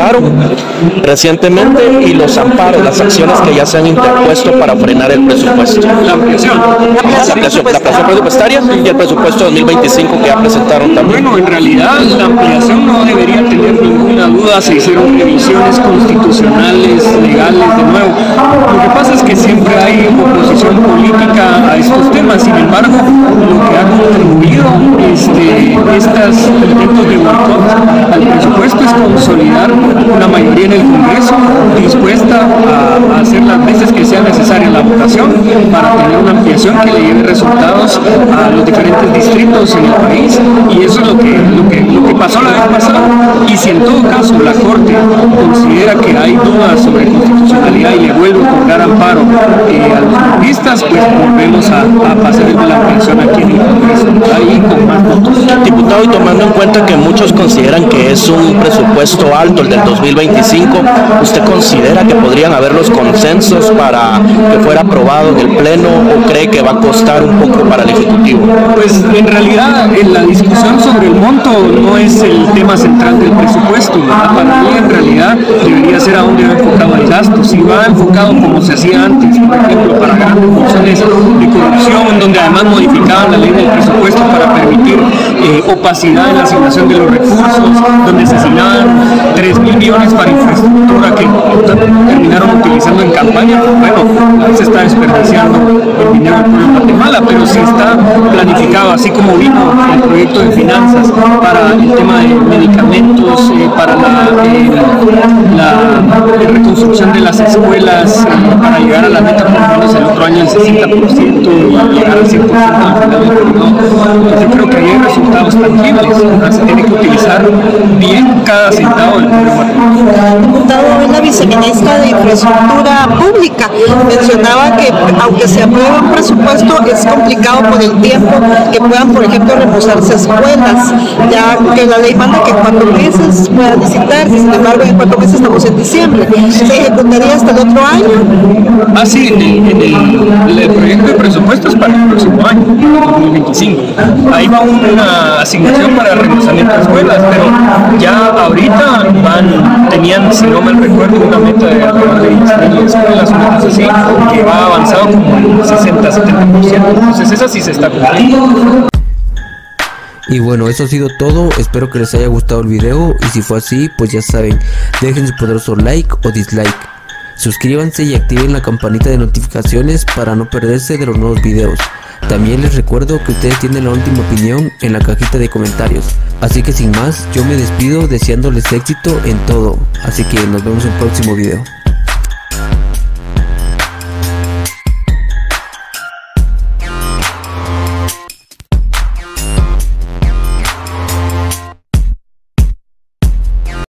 aprobaron recientemente y los amparos, las acciones que ya se han interpuesto para frenar el presupuesto. La ampliación presupuestaria y el presupuesto 2025 que ya presentaron también. Bueno, en realidad la ampliación no debería tener ninguna duda, se hicieron revisiones constitucionales, legales de nuevo. Lo que pasa es que siempre hay oposición política a estos temas, sin embargo, lo que ha contribuido estos intentos de boicot al presupuesto es consolidar una mayoría en el Congreso dispuesta a hacer las veces que sea necesaria la votación para tener una ampliación que le lleve resultados a los diferentes distritos en el país, y eso es lo que pasó la vez pasada. Y si en todo caso la Corte considera que hay dudas sobre constitucionalidad y le vuelve a otorgar amparo a los juristas, pues volvemos a pasar la ampliación aquí en el Congreso, ahí con más votos. Diputado, y tomando en cuenta que muchos consideran que es un presupuesto alto el del 2025, ¿usted considera que podrían haber los consensos para que fuera aprobado en el Pleno o cree que va a costar un poco para el Ejecutivo? Pues en realidad la discusión sobre el monto no es el tema central del presupuesto, ¿verdad? Para mí en realidad debería ser a dónde va enfocado el gasto. Si va enfocado como se hacía antes, por ejemplo, para grandes funciones de corrupción, donde además modificaban la ley del presupuesto para permitir opacidad en la asignación de los recursos, donde se asignaban 3.000 millones para infraestructura que terminaron utilizando en campaña, pues bueno, se está desperdiciando el dinero del pueblo de Guatemala, pero si está planificado, así como vino el proyecto de finanzas para el tema de medicamentos, para la reconstrucción de las escuelas, para llegar a la meta por lo menos el otro año el 60% y llegar al 100% al final del periodo. Yo creo que ahí hay resultados tangibles, se tiene que utilizar bien cada centavo del pueblo. Diputado, la viceministra de Infraestructura Pública mencionaba que aunque se apruebe un presupuesto es complicado por el tiempo que puedan, por ejemplo, reposarse escuelas, ya que la ley manda que en 4 meses puedan visitarse, sin embargo en 4 meses estamos en diciembre, ¿se ejecutaría hasta el otro año? Sí, en el proyecto de presupuestos para el próximo año, 2025, ahí va una asignación para el reposamiento de escuelas, pero ya ahorita tenían, si no mal recuerdo, una meta de alrededor de 10.000 escuelas, una cosa así, que va avanzado como el 60-70%, entonces esa sí se está cumpliendo. Y bueno, eso ha sido todo, espero que les haya gustado el video y si fue así, pues ya saben, dejen su poderoso like o dislike, suscríbanse y activen la campanita de notificaciones para no perderse de los nuevos videos. También les recuerdo que ustedes tienen la última opinión en la cajita de comentarios, así que sin más, yo me despido deseándoles éxito en todo, así que nos vemos en el próximo video.